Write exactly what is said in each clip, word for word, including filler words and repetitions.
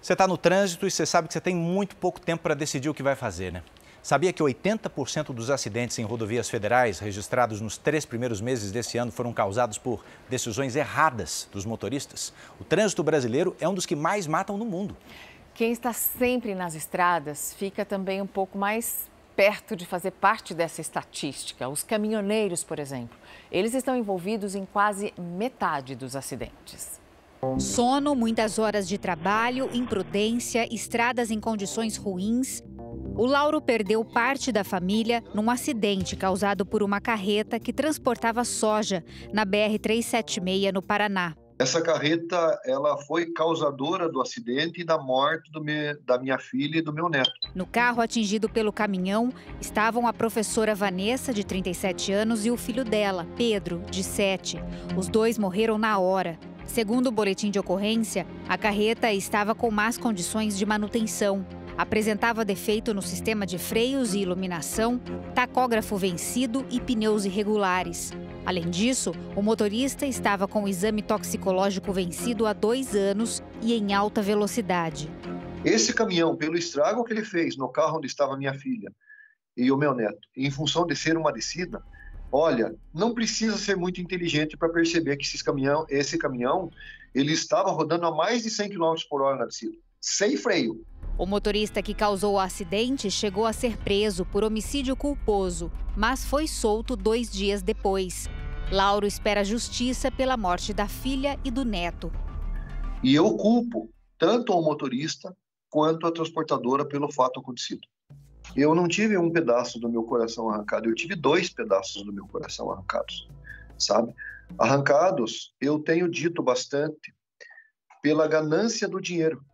Você está no trânsito e você sabe que você tem muito pouco tempo para decidir o que vai fazer, né? Sabia que oitenta por cento dos acidentes em rodovias federais registrados nos três primeiros meses desse ano foram causados por decisões erradas dos motoristas? O trânsito brasileiro é um dos que mais matam no mundo. Quem está sempre nas estradas fica também um pouco mais perto de fazer parte dessa estatística. Os caminhoneiros, por exemplo, eles estão envolvidos em quase metade dos acidentes. Sono, muitas horas de trabalho, imprudência, estradas em condições ruins. O Lauro perdeu parte da família num acidente causado por uma carreta que transportava soja na B R trezentos e setenta e seis, no Paraná. Essa carreta, ela foi causadora do acidente e da morte do meu, da minha filha e do meu neto. No carro atingido pelo caminhão estavam a professora Vanessa, de trinta e sete anos, e o filho dela, Pedro, de sete. Os dois morreram na hora. Segundo o boletim de ocorrência, a carreta estava com más condições de manutenção. Apresentava defeito no sistema de freios e iluminação, tacógrafo vencido e pneus irregulares. Além disso, o motorista estava com o exame toxicológico vencido há dois anos e em alta velocidade. Esse caminhão, pelo estrago que ele fez no carro onde estava minha filha e o meu neto, em função de ser uma descida, olha, não precisa ser muito inteligente para perceber que esse caminhão, esse caminhão, ele estava rodando a mais de cem quilômetros por hora na descida, sem freio. O motorista que causou o acidente chegou a ser preso por homicídio culposo, mas foi solto dois dias depois. Lauro espera justiça pela morte da filha e do neto. E eu culpo tanto o motorista quanto a transportadora pelo fato acontecido. Eu não tive um pedaço do meu coração arrancado, eu tive dois pedaços do meu coração arrancados, sabe? Arrancados, eu tenho dito bastante, pela ganância do dinheiro.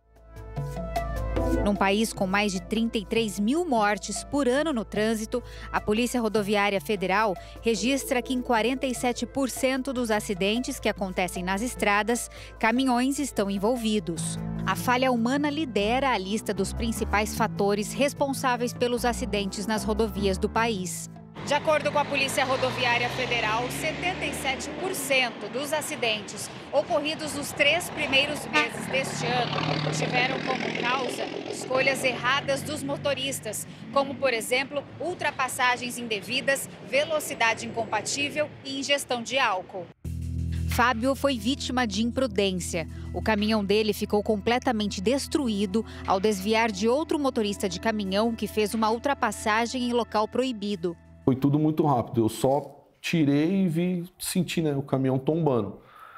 Num país com mais de trinta e três mil mortes por ano no trânsito, a Polícia Rodoviária Federal registra que em quarenta e sete por cento dos acidentes que acontecem nas estradas, caminhões estão envolvidos. A falha humana lidera a lista dos principais fatores responsáveis pelos acidentes nas rodovias do país. De acordo com a Polícia Rodoviária Federal, setenta e sete por cento dos acidentes ocorridos nos três primeiros meses deste ano tiveram como causa escolhas erradas dos motoristas, como, por exemplo, ultrapassagens indevidas, velocidade incompatível e ingestão de álcool. Fábio foi vítima de imprudência. O caminhão dele ficou completamente destruído ao desviar de outro motorista de caminhão que fez uma ultrapassagem em local proibido. Foi tudo muito rápido, eu só tirei e vi, senti, né, o caminhão tombando.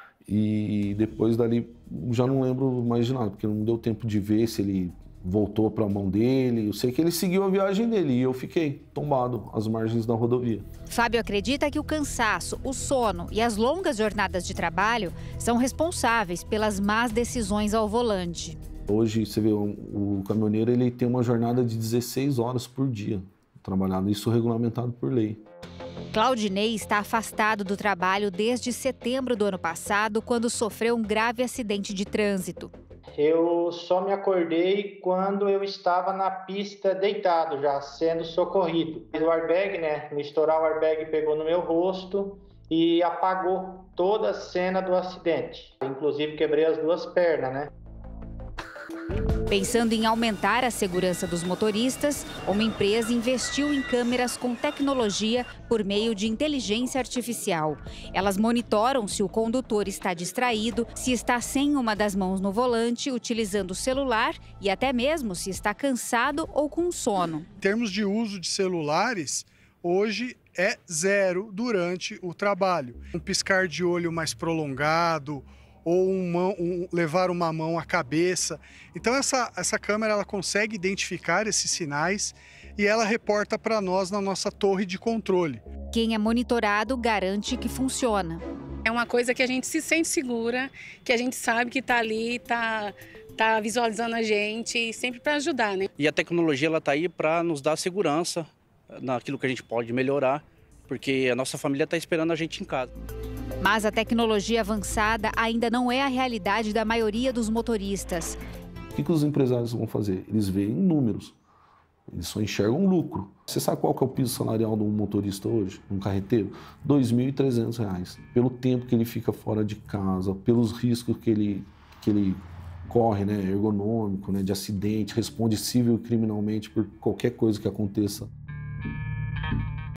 E depois dali já não lembro mais de nada, porque não deu tempo de ver se ele voltou para a mão dele. Eu sei que ele seguiu a viagem dele e eu fiquei tombado às margens da rodovia. Fábio acredita que o cansaço, o sono e as longas jornadas de trabalho são responsáveis pelas más decisões ao volante. Hoje, você vê, o, o caminhoneiro ele tem uma jornada de dezesseis horas por dia trabalhado, isso regulamentado por lei. Claudinei está afastado do trabalho desde setembro do ano passado, quando sofreu um grave acidente de trânsito. Eu só me acordei quando eu estava na pista deitado, já sendo socorrido. O airbag, né? Me estourar o airbag pegou no meu rosto e apagou toda a cena do acidente. Inclusive quebrei as duas pernas, né? Pensando em aumentar a segurança dos motoristas, uma empresa investiu em câmeras com tecnologia por meio de inteligência artificial. Elas monitoram se o condutor está distraído, se está sem uma das mãos no volante, utilizando o celular e até mesmo se está cansado ou com sono. Em termos de uso de celulares, hoje é zero durante o trabalho. Um piscar de olho mais prolongado, ou um mão, um, levar uma mão à cabeça. Então essa, essa câmera ela consegue identificar esses sinais e ela reporta para nós na nossa torre de controle. Quem é monitorado garante que funciona. É uma coisa que a gente se sente segura, que a gente sabe que está ali, está tá visualizando a gente, sempre para ajudar, né? E a tecnologia ela está aí para nos dar segurança naquilo que a gente pode melhorar, porque a nossa família está esperando a gente em casa. Mas a tecnologia avançada ainda não é a realidade da maioria dos motoristas. O que, que os empresários vão fazer? Eles veem números, eles só enxergam lucro. Você sabe qual que é o piso salarial de um motorista hoje, um carreteiro? dois mil e trezentos reais. Pelo tempo que ele fica fora de casa, pelos riscos que ele, que ele corre, né, ergonômico, né, de acidente, responde civil e criminalmente por qualquer coisa que aconteça